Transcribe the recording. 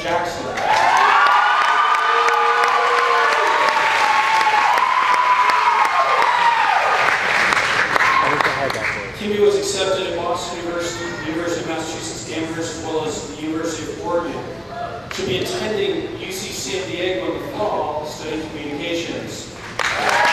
Jackson. Kimmy was accepted at Boston University, the University of Massachusetts Amherst, as well as the University of Oregon. She'll be attending UC San Diego in the fall, studying communications.